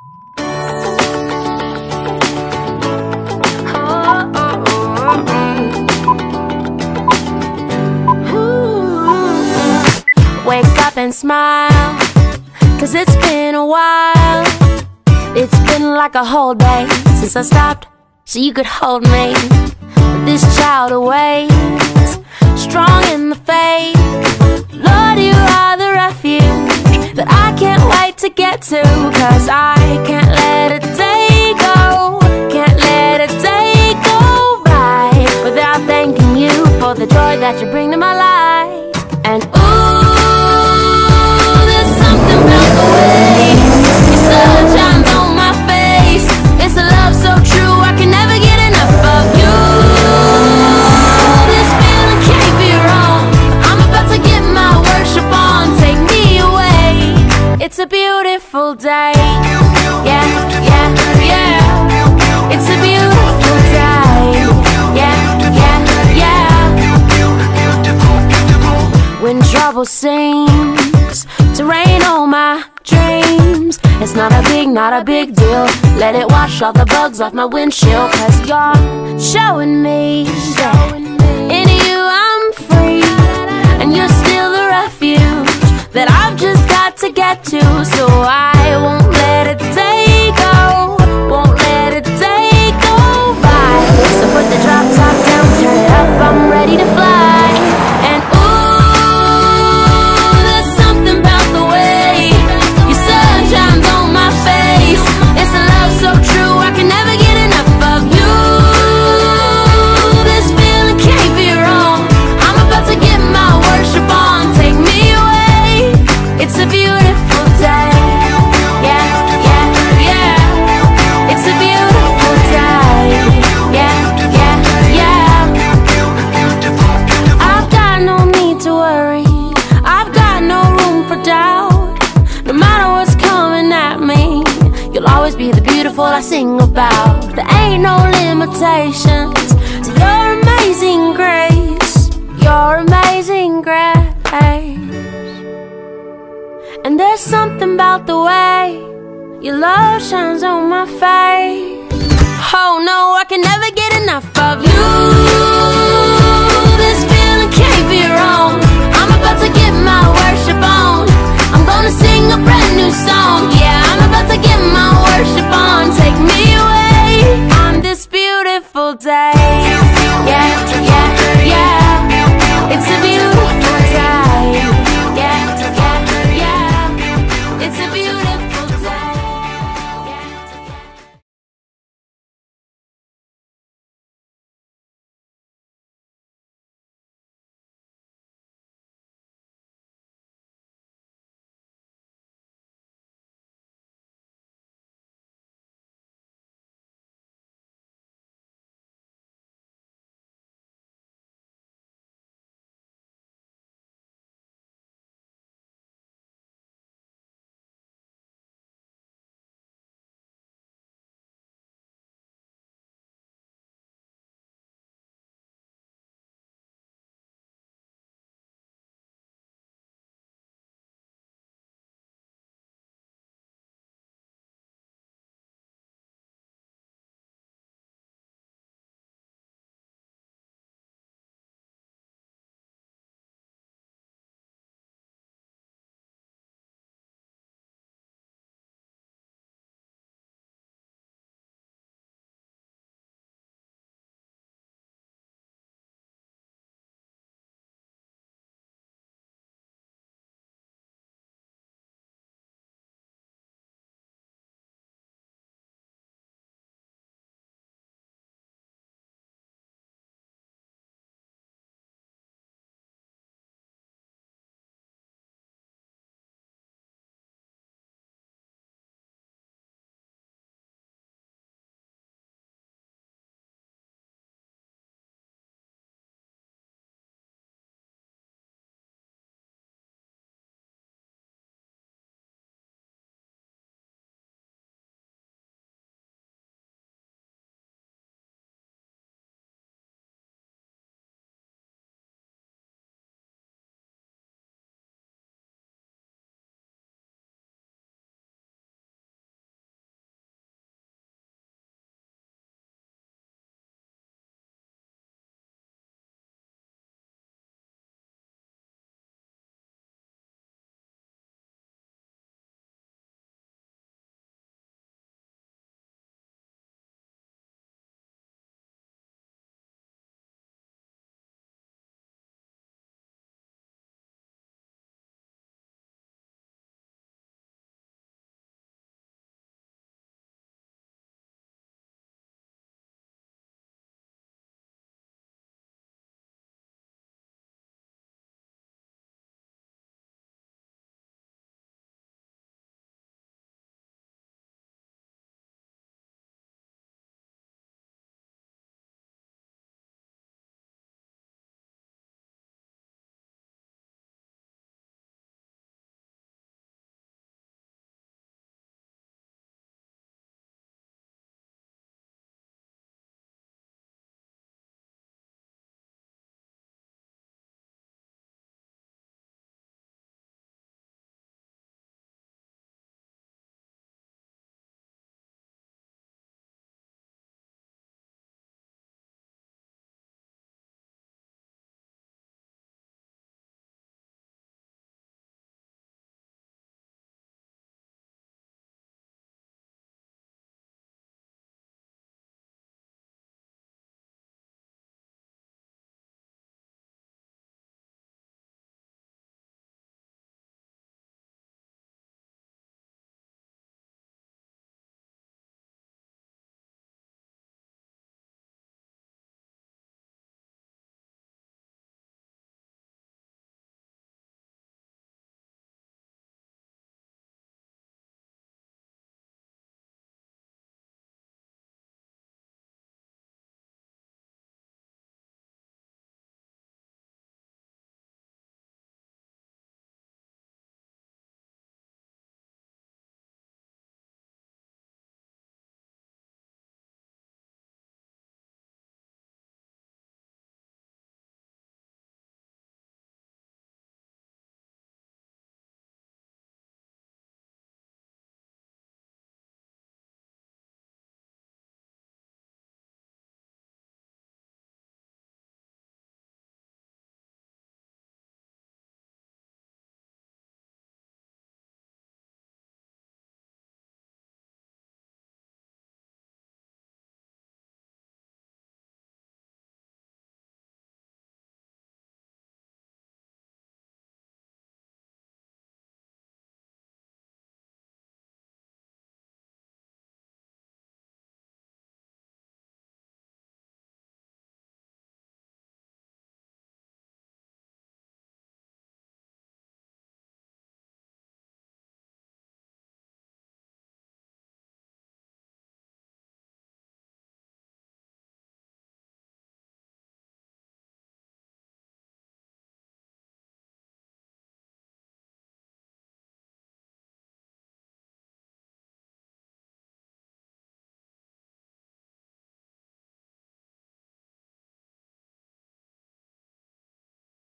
Wake up and smile, 'cause it's been a while. It's been like a whole day since I stopped so you could hold me. But this child awaits, strong in the faith. Lord, you are the refuge that I can't wait to get to. 'Cause I can't let a day go, can't let a day go by without thanking you for the joy that you bring to my life. And there's something about the way your sun shines on my face. It's a love so true, I can never get enough of you. This feeling can't be wrong. I'm about to get my worship on. Take me away. It's a beautiful day. Yeah, yeah, yeah. It's a beautiful day. Yeah, yeah, yeah. When trouble seems to rain on my dreams, it's not a big deal. Let it wash all the bugs off my windshield. 'Cause you're showing me that in you I'm free, and you're still the refuge that I've just got to get to. So I won't let a day go, won't let a day go by. So put the drop top down, turn it up, I'm ready to fly. And there's something about the way your sun shines on my face. It's a love so true, I can never get enough of you. This feeling can't be wrong. I'm about to get my worship on. Take me away. It's a beautiful day. Yeah, yeah, yeah. It's a beautiful day. Yeah, yeah, yeah. I've got no need to worry, I've got no room for doubt. No matter what's coming at me, you'll always be the beautiful I sing about. There ain't no limitations to your amazing grace, your amazing grace. And there's something about the way your love shines on my face. Oh no, I can never get enough of you. This feeling can't be wrong. I'm about to get my worship on. I'm gonna sing a brand new song. Yeah, I'm about to get my worship on. Take me away on this beautiful day.